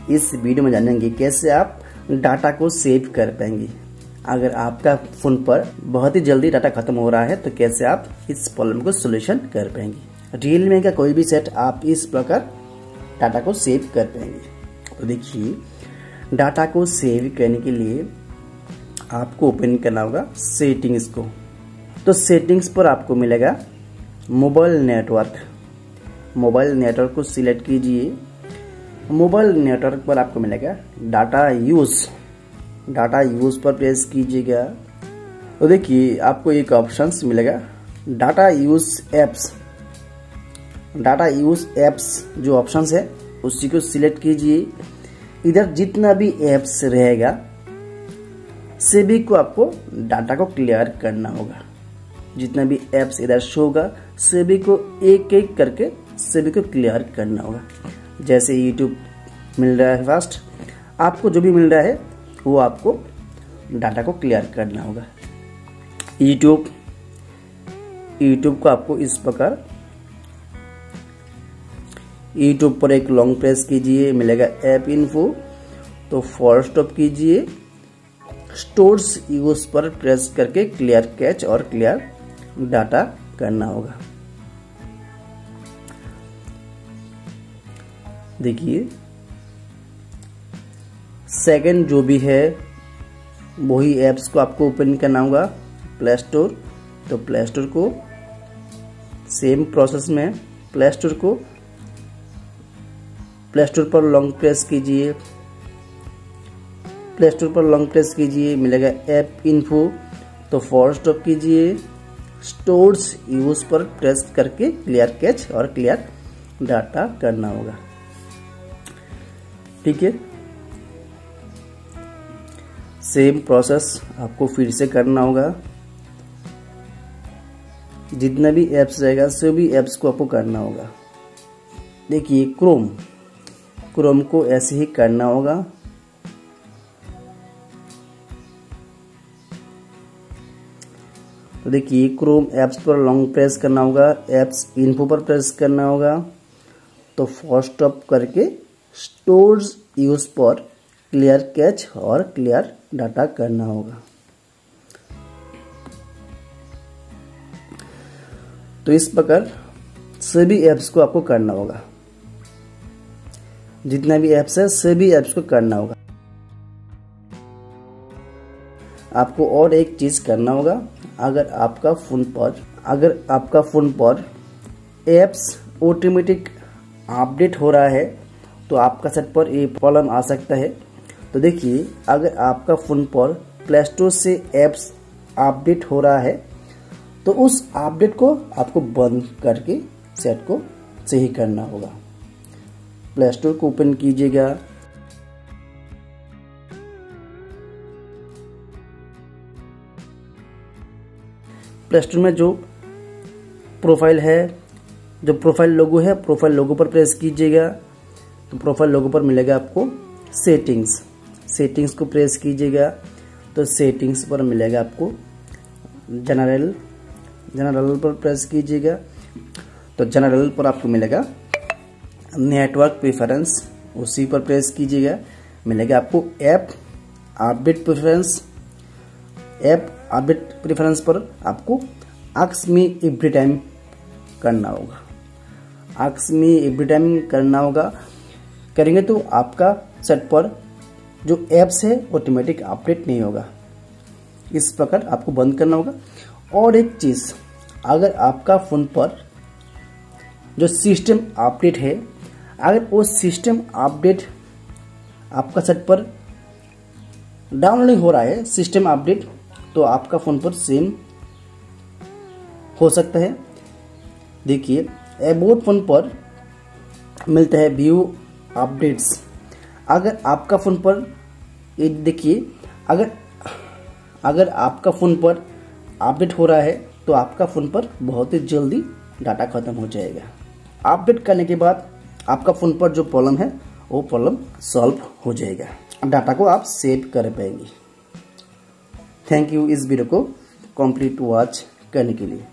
इस वीडियो में जानेंगे कैसे आप डाटा को सेव कर पाएंगे। अगर आपका फ़ोन पर बहुत ही जल्दी डाटा खत्म हो रहा है तो कैसे आप इस प्रॉब्लम को सोल्यूशन कर पाएंगे। रियलमी का कोई भी सेट आप इस प्रकार डाटा को सेव कर पाएंगे। तो देखिए, डाटा को सेव करने के लिए आपको ओपन करना होगा सेटिंग्स को। तो सेटिंग्स पर आपको मिलेगा मोबाइल नेटवर्क। मोबाइल नेटवर्क को सिलेक्ट कीजिए। मोबाइल नेटवर्क पर आपको मिलेगा डाटा यूज़। डाटा यूज़ पर प्रेस कीजिएगा तो देखिए आपको एक ऑप्शंस मिलेगा data use apps. Data use apps जो ऑप्शंस है उसी को सिलेक्ट कीजिए। इधर जितना भी एप्स रहेगा सभी को आपको डाटा को क्लियर करना होगा। जितना भी एप्स इधर शो होगा सभी को एक एक करके सभी को क्लियर करना होगा। जैसे यूट्यूब मिल रहा है फर्स्ट, आपको जो भी मिल रहा है वो आपको डाटा को क्लियर करना होगा। यूट्यूब को आपको इस प्रकार यूट्यूब पर एक लॉन्ग प्रेस कीजिए, मिलेगा ऐप इन्फो। तो फॉर स्टॉप कीजिए, स्टोर्स यूज पर प्रेस करके क्लियर कैच और क्लियर डाटा करना होगा। देखिए सेकंड जो भी है वही ऐप्स को आपको ओपन करना होगा प्ले स्टोर। तो प्ले स्टोर को सेम प्रोसेस में प्ले स्टोर पर लॉन्ग प्रेस कीजिए। प्ले स्टोर पर लॉन्ग प्रेस कीजिए, मिलेगा ऐप इन्फो। तो फॉर स्टॉप कीजिए, स्टोर्स यूज पर प्रेस करके क्लियर कैच और क्लियर डाटा करना होगा। ठीक है, सेम प्रोसेस आपको फिर से करना होगा। जितना भी ऐप्स रहेगा सभी ऐप्स को आपको करना होगा। देखिए क्रोम को ऐसे ही करना होगा। तो देखिए क्रोम ऐप्स पर लॉन्ग प्रेस करना होगा, ऐप्स इन्फो पर प्रेस करना होगा। तो फर्स्ट स्टॉप करके स्टोर्स यूज पर क्लियर कैच और क्लियर डाटा करना होगा। तो इस प्रकार सभी ऐप्स को आपको करना होगा। जितना भी ऐप्स है सभी ऐप्स को करना होगा। आपको और एक चीज करना होगा, अगर आपका फोन पर ऐप्स ऑटोमेटिक अपडेट हो रहा है तो आपका सेट पर ये प्रॉब्लम आ सकता है। तो देखिए, अगर आपका फोन पर प्ले स्टोर से ऐप्स अपडेट हो रहा है तो उस अपडेट को आपको बंद करके सेट को सही करना होगा। प्ले स्टोर को ओपन कीजिएगा। प्ले स्टोर में जो प्रोफाइल है, जो प्रोफाइल लोगो है, प्रोफाइल लोगो पर प्रेस कीजिएगा। तो प्रोफाइल लोगो पर मिलेगा आपको सेटिंग्स को प्रेस कीजिएगा। तो सेटिंग्स पर मिलेगा आपको जनरल पर प्रेस कीजिएगा। तो जनरल पर आपको मिलेगा नेटवर्क प्रेफरेंस, उसी पर प्रेस कीजिएगा। मिलेगा आपको app update preference. App update preference पर आपको आस्क मी एवरी टाइम करना होगा। आस्क मी एवरी टाइम करना होगा। करेंगे तो आपका सेट पर जो ऐप्स है ऑटोमेटिक अपडेट नहीं होगा। इस प्रकार आपको बंद करना होगा। और एक चीज, अगर आपका फोन पर जो सिस्टम अपडेट है, अगर वो सिस्टम अपडेट आपका सेट पर डाउनलोड हो रहा है सिस्टम अपडेट, तो आपका फोन पर सेम हो सकता है। देखिए अबाउट फोन पर मिलता है व्यू अपडेट्स। अगर आपका फोन पर ये देखिए, अगर आपका फोन पर अपडेट हो रहा है तो आपका फोन पर बहुत ही जल्दी डाटा खत्म हो जाएगा। अपडेट करने के बाद आपका फोन पर जो प्रॉब्लम है वो प्रॉब्लम सॉल्व हो जाएगा। डाटा को आप सेव कर पाएंगे। थैंक यू इस वीडियो को कंप्लीट वॉच करने के लिए।